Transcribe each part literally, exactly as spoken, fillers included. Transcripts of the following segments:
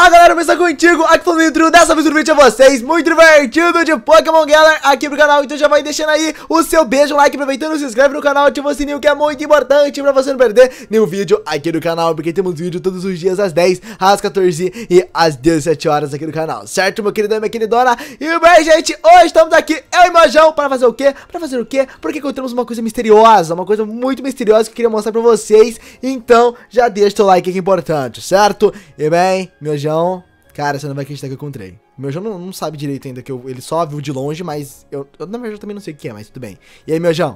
Fala galera, começar contigo, aqui falando intro, dessa vez o vídeo é vocês, muito divertido de Pokémon Gallery aqui pro canal, então já vai deixando aí o seu beijo, like, aproveitando, se inscreve no canal, ativa o sininho que é muito importante pra você não perder nenhum vídeo aqui do canal, porque temos vídeo todos os dias às dez, às quatorze e às dezessete horas aqui no canal, certo meu querido e minha queridona? E bem gente, hoje estamos aqui, eu e o Majão, para fazer o quê? Pra fazer o quê? Porque encontramos uma coisa misteriosa, uma coisa muito misteriosa que eu queria mostrar pra vocês, então já deixa o seu like que é importante, certo? E bem, meu cara, você não vai acreditar que eu encontrei. O meu João não, não sabe direito ainda, que eu, ele só viu de longe, mas eu, eu na verdade também não sei o que é, mas tudo bem. E aí, meu João?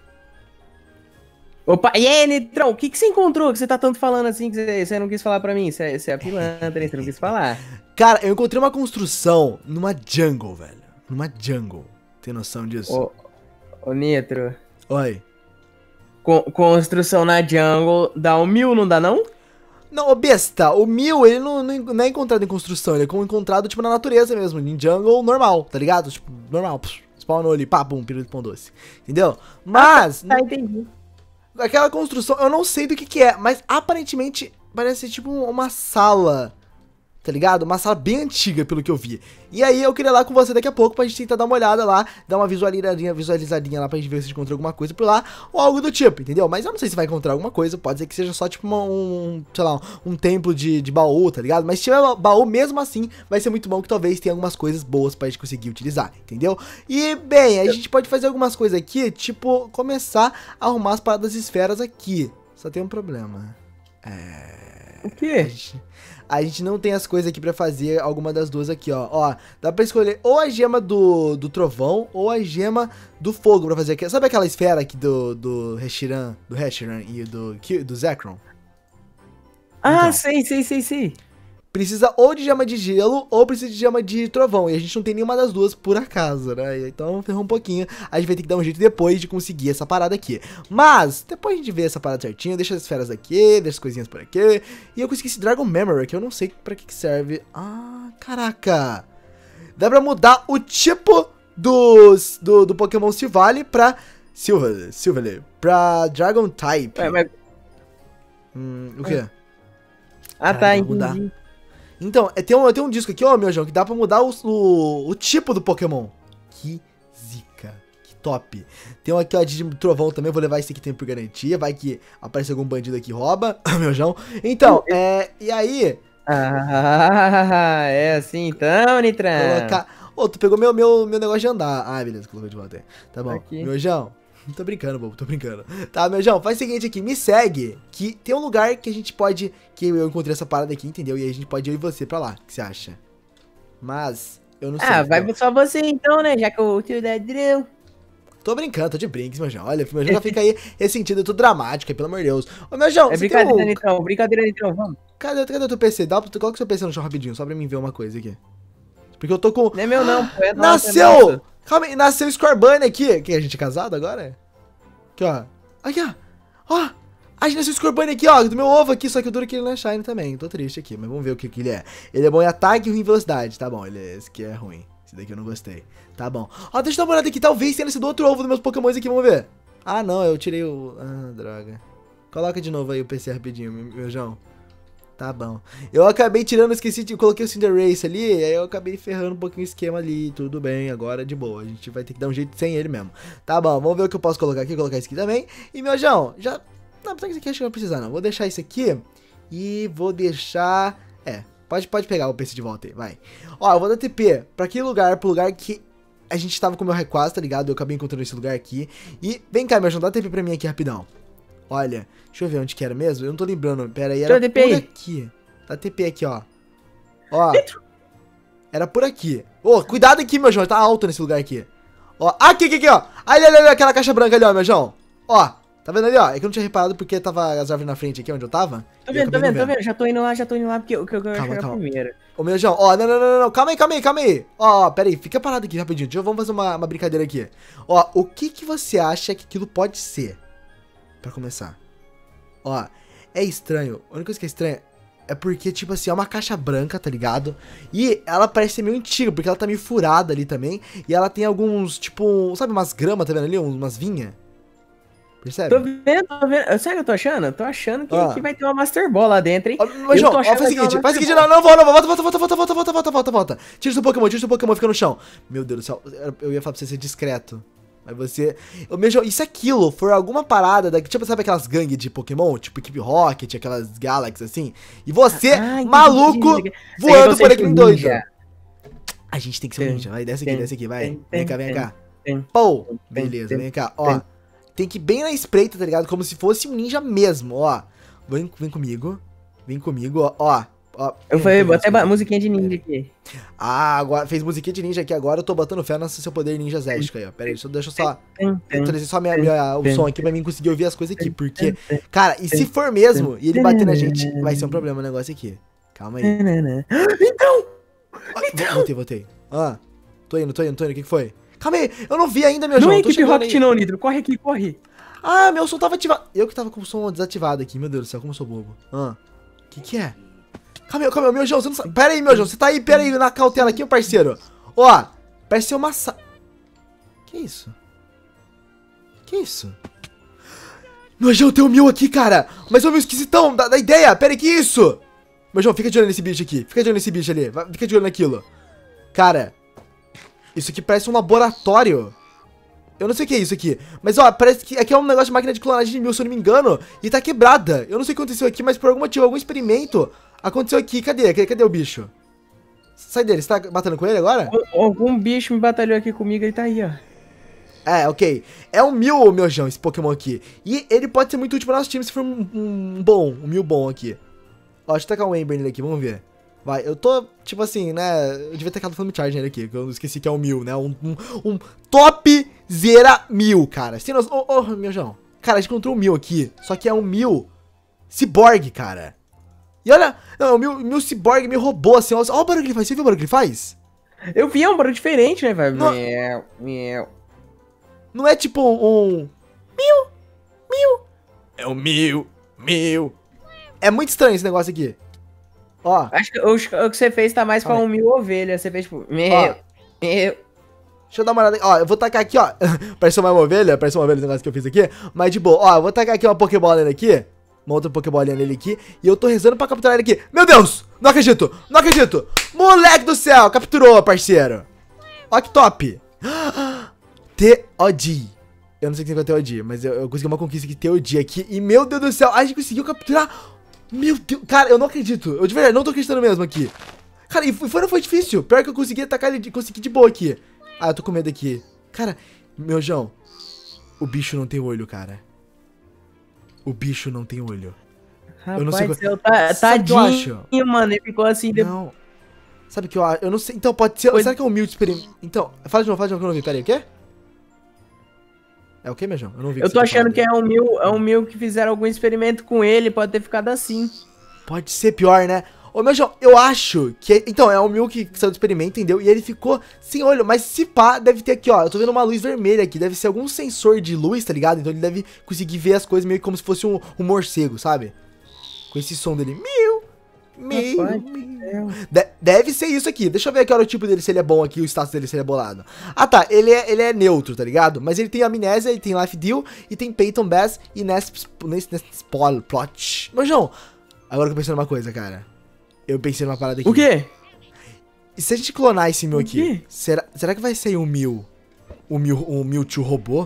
Opa, e aí, Nitrão, o que, que você encontrou que você tá tanto falando assim que você, você não quis falar pra mim? Você, você é a pilantra, né? Você não quis falar. Cara, eu encontrei uma construção numa jungle, velho. Numa jungle. Tem noção disso? Ô, ô Nitro. Oi. Con construção na jungle dá um mil, não dá não? Não, ô besta, o mil, ele não, não, não é encontrado em construção, ele é encontrado, tipo, na natureza mesmo, em jungle normal, tá ligado? Tipo, normal, psh, spawnou ali, pá, bum, pirulito de pão doce, entendeu? Mas, ah, tá, entendi. Aquela construção, eu não sei do que que é, mas aparentemente parece tipo uma sala, tá ligado? Uma sala bem antiga, pelo que eu vi. E aí eu queria ir lá com você daqui a pouco pra gente tentar dar uma olhada lá, dar uma visualizadinha, visualizadinha lá pra gente ver se a gente encontra alguma coisa por lá, ou algo do tipo, entendeu? Mas eu não sei se vai encontrar alguma coisa, pode ser que seja só tipo uma, um, sei lá, um templo de, de baú, tá ligado? Mas se tiver baú, mesmo assim, vai ser muito bom que talvez tenha algumas coisas boas pra gente conseguir utilizar, entendeu? E, bem, a gente pode fazer algumas coisas aqui, tipo, começar a arrumar as paradas esferas aqui. Só tem um problema. É... O quê? A gente, a gente não tem as coisas aqui pra fazer alguma das duas aqui, ó. Ó, dá pra escolher ou a gema do, do trovão ou a gema do fogo pra fazer aqui. Sabe aquela esfera aqui do, do Reshiram, do Reshiram e do, do Zekrom? Ah, Então, sei, sei, sei, sei. precisa ou de gema de gelo ou precisa de gema de trovão. E a gente não tem nenhuma das duas por acaso, né? Então ferrou um pouquinho. A gente vai ter que dar um jeito depois de conseguir essa parada aqui. Mas, depois a gente vê essa parada certinho. Deixa as esferas aqui, deixa as coisinhas por aqui. E eu consegui esse Dragon Memory, que eu não sei pra que, que serve. Ah, caraca. Dá pra mudar o tipo dos, do, do Pokémon Silvally pra... Silvally, Silvally. Pra Dragon Type. Ué, mas... Hum, o quê? Ah, Caraca, tá, vou mudar. entendi. Então, tem um, tem um disco aqui, ó, meu João, que dá pra mudar o, o, o tipo do Pokémon. Que zica, que top. Tem um aqui, ó, de trovão também, vou levar esse aqui tempo por garantia, vai que aparece algum bandido aqui e rouba, meu João. Então, é, e aí... Ah, é assim então, Nitrão. Colocar... Ô, oh, tu pegou meu, meu, meu negócio de andar. Ah, beleza, colocou de volta aí. Tá bom, Aqui. meu João... Tô brincando, bobo, tô brincando. Tá, meu João, faz o seguinte aqui, me segue, que tem um lugar que a gente pode, que eu encontrei essa parada aqui, entendeu? E aí a gente pode ir eu e você pra lá, o que você acha? Mas, eu não sei. Ah, vai não. só você então, né? Já que o tio Dadrão. Tô brincando, tô de brinks, meu João. Olha, meu João já fica aí ressentido, tudo dramático aí, pelo amor de Deus. Ô, meu João, É você brincadeira, tem um... Nitrão, brincadeira, Nitrão, vamos. Cadê, cadê o teu P C? Dá, coloca o seu P C no chão rapidinho, só pra mim ver uma coisa aqui. Porque eu tô com... Não é meu não, pô, é nosso, Nasceu! é nosso. Calma aí, nasceu o Scorbunny aqui. Que a gente é casado agora? Aqui, ó. Aqui, ó. Ó. A gente nasceu o Scorbunny aqui, ó. Do meu ovo aqui. Só que o duro que ele não é Shine também. Tô triste aqui. Mas vamos ver o que, que ele é. Ele é bom em ataque e ruim em velocidade. Tá bom. Ele é, esse aqui é ruim. Esse daqui eu não gostei. Tá bom. Ó, deixa eu dar uma olhada aqui. Talvez tenha sido outro ovo dos meus Pokémons aqui. Vamos ver. Ah, não. Eu tirei o... Ah, droga. Coloca de novo aí o P C rapidinho, meu João. Tá bom. Eu acabei tirando, esqueci de... Eu coloquei o Cinderace ali, aí eu acabei ferrando um pouquinho o esquema ali. Tudo bem, agora de boa. A gente vai ter que dar um jeito sem ele mesmo. Tá bom, vamos ver o que eu posso colocar aqui. Vou colocar isso aqui também. E, meu João, já... Não, isso aqui acho que não vai precisar, não. Vou deixar isso aqui. E vou deixar... É, pode, pode pegar o P C de volta aí, vai. Ó, eu vou dar T P pra aquele lugar, pro lugar que... A gente tava com o meu Rayquaza, tá ligado? Eu acabei encontrando esse lugar aqui. E, vem cá, meu João, dá T P pra mim aqui rapidão. Olha, deixa eu ver onde que era mesmo. Eu não tô lembrando. Pera aí, era por aqui. Tá T P aqui, ó. Ó. Era por aqui. Ô, oh, cuidado aqui, meu João. Tá alto nesse lugar aqui. Ó. Aqui, aqui, aqui, ó. Ali, ali, ali, aquela caixa branca ali, ó, meu João. Ó. Tá vendo ali, ó? É que eu não tinha reparado porque tava as árvores na frente aqui onde eu tava. Tô vendo, tô vendo, tô vendo. Já tô indo lá, já tô indo lá porque eu quero chegar primeiro. Ô, meu João, ó. Não, não, não, não. Calma aí, calma aí, calma aí. Ó, ó, pera aí. Fica parado aqui rapidinho. Deixa eu, vamos fazer uma, uma brincadeira aqui. Ó, o que que você acha que aquilo pode ser? Pra começar. Ó, é estranho. A única coisa que é estranha é porque, tipo assim, é uma caixa branca, tá ligado? E ela parece ser meio antiga, porque ela tá meio furada ali também. E ela tem alguns, tipo, sabe umas gramas, tá vendo ali? Umas vinhas. Percebe? Tô vendo, tô vendo. Sabe o que eu tô achando? Tô achando que, Ah. que vai ter uma Master Ball lá dentro, hein? Ó, mas, João, ó, faz o seguinte, faz o seguinte, não, não, volta, volta, volta, volta, volta, volta, volta, volta, volta, volta. Tira seu Pokémon, tira seu Pokémon, fica no chão. Meu Deus do céu, eu ia falar pra você ser discreto. Mas você... Eu, meu, João, e se aquilo for alguma parada, da, tipo, sabe aquelas gangues de Pokémon? Tipo Equipe Rocket, aquelas Galaxy, assim? E você, Ah, maluco, entendi. voando por Você aquele doido. ninja. A gente tem que ser um ninja, vai, desce aqui, Tem, desce aqui, vai. tem, Vem cá, tem, vem cá. tem, Pô, tem, beleza, tem, vem cá, ó. tem. Tem que ir bem na espreita, tá ligado? Como se fosse um ninja mesmo, ó. Vem, vem comigo, vem comigo, ó, ó. ó. Eu falei, botei a a musiquinha de ninja aqui. Ah, agora fez musiquinha de ninja aqui agora, eu tô botando fé no seu poder ninja zético aí, ó. Pera aí, deixa, deixa eu só... Atualizei só minha, minha, o som aqui pra mim conseguir ouvir as coisas aqui, porque... Cara, e se for mesmo, e ele bater na gente, vai ser um problema o negócio aqui. Calma aí. Então! Ah, voltei, voltei. Ah, tô indo, tô indo, tô indo, o que que foi? Calma aí, eu não vi ainda, meu Não João, é tô Equipe chegando Rocket aí. não, Nitro. Corre aqui, corre. Ah, meu som tava ativado. Eu que tava com o som desativado aqui, meu Deus do céu, como eu sou bobo. Ah, que que é? Calma aí, calma aí, meu João, você não sabe. Pera aí, meu João, você tá aí, pera aí, na cautela aqui, meu parceiro. Ó, parece ser uma sa... Que isso? Que isso? Meu João, tem um mil aqui, cara. Mas é um mil esquisitão, da, da ideia. Pera aí, que isso? Meu João, fica de olho nesse bicho aqui. Fica de olho nesse bicho ali. Vai, fica de olho naquilo. Cara, isso aqui parece um laboratório. Eu não sei o que é isso aqui. Mas, ó, parece que aqui é um negócio de máquina de clonagem de mil, se eu não me engano. E tá quebrada. Eu não sei o que aconteceu aqui, mas por algum motivo, algum experimento aconteceu aqui. Cadê? Cadê, cadê o bicho? Sai dele. Você tá batendo com ele agora? Algum bicho me batalhou aqui comigo e tá aí, ó. É, ok. É um Mew, meu João, esse Pokémon aqui. E ele pode ser muito útil pro nosso time se for um, um bom, um Mew bom aqui. Ó, deixa eu tacar um Ember nele aqui, vamos ver. Vai, eu tô, tipo assim, né, eu devia ter tacado Flame Charge nele aqui, que eu esqueci que é um Mew, né, um, um, um top zera Mew, cara. Sem nós... Ô, ô, meu João. Cara, a gente encontrou um Mew aqui, só que é um Mew Cyborg, cara. E olha, não, o Mew, Mew Cyborg me roubou, assim, olha o barulho que ele faz, você viu o barulho que ele faz? Eu vi, é um barulho diferente, né, velho? Não- Miau, miau. Não é tipo um... Mew, Mew. É um Mew, Mew. É muito estranho esse negócio aqui. Ó. Acho que o, o que você fez tá mais pra Calma um mil ovelha. Você fez tipo, meu, Ó. meu. Deixa eu dar uma olhada aqui. Ó, eu vou tacar aqui, ó. Parece uma ovelha, parece uma ovelha esse negócio que eu fiz aqui. Mas de boa. Ó, eu vou tacar aqui uma Pokébola nele aqui. Uma outra Pokébolinha nele aqui. E eu tô rezando pra capturar ele aqui. Meu Deus! Não acredito! Não acredito! Moleque do céu! Capturou, parceiro! Ó que top! T O D. Eu não sei o que significa T O D, mas eu, eu consegui uma conquista aqui, T O D aqui. E meu Deus do céu, a gente conseguiu capturar... Meu Deus, cara, eu não acredito. Eu de verdade não tô acreditando mesmo aqui. Cara, e foi, não foi difícil. Pior que eu consegui atacar ele, de, consegui de boa aqui. Ah, eu tô com medo aqui. Cara, meu João, o bicho não tem olho, cara. O bicho não tem olho. Rapaz, eu não sei do qual- céu, tá, Sabe o que eu tadinho, acho? mano. Ele ficou assim... de- Não. Sabe o que eu acho? Eu não sei. Então, pode ser... Pois- Será que é um Mew de experimento? Então, fala de novo, fala de novo que eu não vi. Pera aí, o quê? É o quê, meu João? Eu não vi. Eu tô achando que é um mil, é um mil que fizeram algum experimento com ele. Pode ter ficado assim. Pode ser pior, né? Ô, meu João, eu acho que... Então, é o Mew que saiu do experimento, entendeu? E ele ficou sem olho. Mas se pá, deve ter aqui, ó. Eu tô vendo uma luz vermelha aqui. Deve ser algum sensor de luz, tá ligado? Então ele deve conseguir ver as coisas meio como se fosse um, um morcego, sabe? Com esse som dele. Mew, mew, Rapaz, mew. é. De- deve ser isso aqui. Deixa eu ver aqui olha, o tipo dele, se ele é bom aqui, o status dele, se ele é bolado. Ah, tá. Ele é, ele é neutro, tá ligado? Mas ele tem amnésia, ele tem life deal, e tem Peyton Bass e Nesp... Nesp... Nesp... Plot. Mas, João, agora que eu pensei numa coisa, cara. Eu pensei numa parada aqui. O quê? E se a gente clonar esse Mew O aqui, quê? será, será que vai sair um Mew, um Mew, um Mewtwo robô?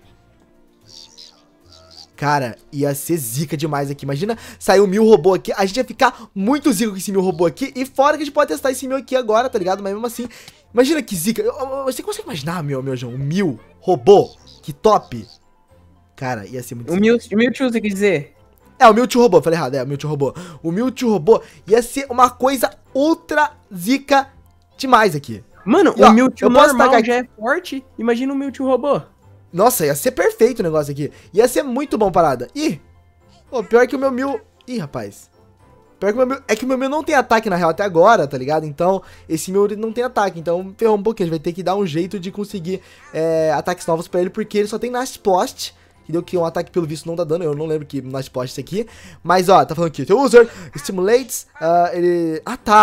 Cara, ia ser zica demais aqui. Imagina sair um Mew robô aqui, a gente ia ficar muito zica com esse Mew robô aqui. E fora que a gente pode testar esse Mew aqui agora, tá ligado? Mas mesmo assim, imagina que zica. Eu- eu- Você consegue imaginar, meu, meu João, um Mew robô? Que top. Cara, ia ser muito O zica. mil, o Mewtwo, você quer dizer? É, o Mewtwo robô, falei errado, é, o Mewtwo robô. O Mewtwo robô ia ser uma coisa ultra zica demais aqui. Mano, E, ó, o Mewtwo eu posso normal tacar já é forte. Imagina o Mewtwo robô. Nossa, ia ser perfeito o negócio aqui. Ia ser muito bom parada. Ih, pô, pior que o meu Mew... Ih, rapaz. Pior que o meu Mew... É que o meu Mew não tem ataque na real até agora, tá ligado? Então, esse Mew ele não tem ataque. Então, ferrou um pouquinho. A gente vai ter que dar um jeito de conseguir é, ataques novos pra ele, porque ele só tem Nasty Blast. Que deu que um ataque pelo visto não dá dano. Eu não lembro que Nasty Blast é esse aqui. Mas, ó, tá falando aqui. The user stimulates... Uh, ele... Ah, tá.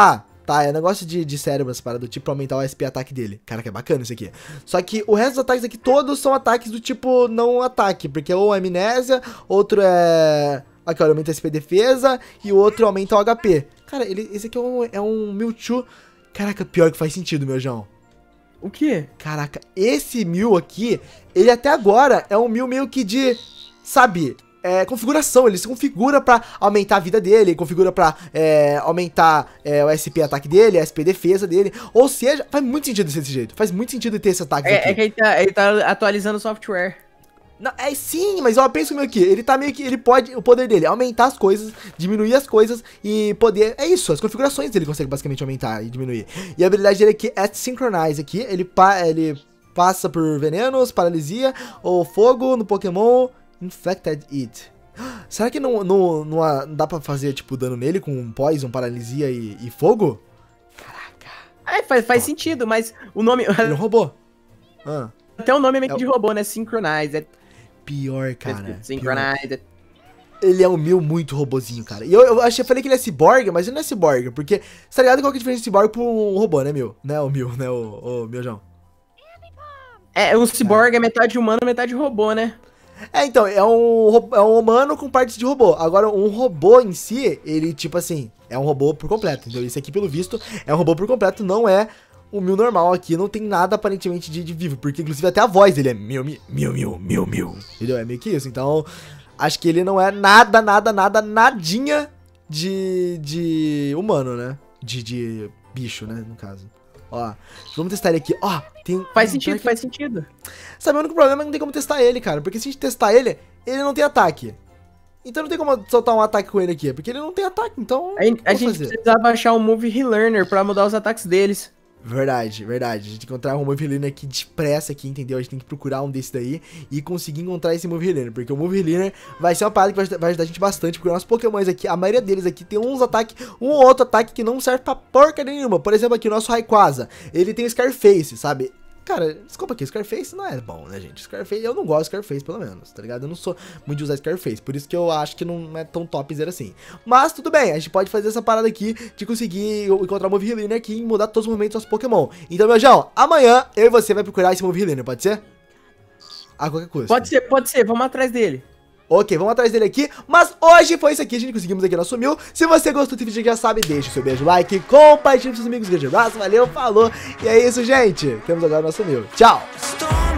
tá? É negócio de, de cérebro, essa parada do tipo pra aumentar o S P ataque dele. Cara, que é bacana isso aqui. Só que o resto dos ataques aqui, todos são ataques do tipo não ataque, porque ou é amnésia, outro é... Aqui, ó, aumenta S P defesa e o outro aumenta o H P. Cara, ele, esse aqui é um, é um Mewtwo. Caraca, pior que faz sentido, meu João. O quê? Caraca, esse Mew aqui, ele até agora é um Mew meio que de, sabe, é, configuração. Ele se configura pra aumentar a vida dele, configura pra é, aumentar é, o S P ataque dele, a S P defesa dele. Ou seja, faz muito sentido ser desse jeito. Faz muito sentido ter esse ataque é, aqui. É que ele tá, ele tá atualizando o software. Não, é sim, mas ó, pensa meio que ele tá meio que, ele pode, o poder dele é aumentar as coisas, diminuir as coisas e poder, é isso, as configurações dele consegue basicamente aumentar e diminuir. E a habilidade dele aqui é Synchronize aqui, ele, pa, ele passa por venenos, paralisia ou fogo no Pokémon Infected It. Será que não, não, não, não dá pra fazer, tipo, dano nele com Poison, paralisia e, e fogo? Caraca. É, faz, faz sentido, mas o nome... Ele é um robô. Ah. Até o nome é meio É que de robô, né? Synchronize. Pior, cara. Synchronize. Pior. Ele é um Mew muito robozinho, cara. E eu, eu achei, eu falei que ele é ciborgue, mas ele não é ciborgue. Porque, tá ligado qual que é a diferença de ciborgue pra um robô, né, Mew? Né, o Mew, né, o, o Mewjão? É, o ciborgue é metade humano, metade robô, né? É, então, é um, é um humano com partes de robô. Agora, um robô em si, ele, tipo assim, é um robô por completo, entendeu? Esse aqui, pelo visto, é um robô por completo, não é o Mew normal aqui, não tem nada aparentemente de, de vivo, porque inclusive até a voz dele é Mew, Mew, Mew, Mew, Mew, Mew, entendeu? É meio que isso, então acho que ele não é nada, nada, nada, nadinha de, de humano, né? De, de bicho, né, no caso. Ó, vamos testar ele aqui, ó, tem... Faz sentido, que... faz sentido. Sabe, o único problema é que não tem como testar ele, cara, porque se a gente testar ele, ele não tem ataque. Então não tem como soltar um ataque com ele aqui, porque ele não tem ataque, então... A, a gente fazer? precisava achar um Move Relearner pra mudar os ataques deles. Verdade, verdade. A gente encontrar um Move Relearner aqui depressa aqui, entendeu? A gente tem que procurar um desse daí e conseguir encontrar esse Move Relearner, porque o Move Relearner vai ser uma parada que vai, vai ajudar a gente bastante, porque os nossos Pokémons aqui, a maioria deles aqui tem uns ataques, um ou outro ataque que não serve pra porca nenhuma. Por exemplo, aqui o nosso Rayquaza, ele tem o Scarface, sabe? Cara, desculpa aqui, Scarface não é bom, né, gente? Scarface, eu não gosto de Scarface, pelo menos, tá ligado? Eu não sou muito de usar Scarface, por isso que eu acho que não é tão topzera assim. Mas tudo bem, a gente pode fazer essa parada aqui de conseguir encontrar o Move Relearner aqui e mudar todos os movimentos dos nossos Pokémon. Então, meu João, amanhã eu e você vai procurar esse Move Relearner, pode ser? A qualquer custo. Pode ser, pode ser, vamos atrás dele. Ok, vamos atrás dele aqui, mas hoje foi isso aqui, a gente conseguimos aqui nosso Mew. Se você gostou desse vídeo, já sabe, deixa o seu beijo, like, compartilha com seus amigos, grande abraço, valeu, falou. E é isso, gente, temos agora nosso Mew. Tchau!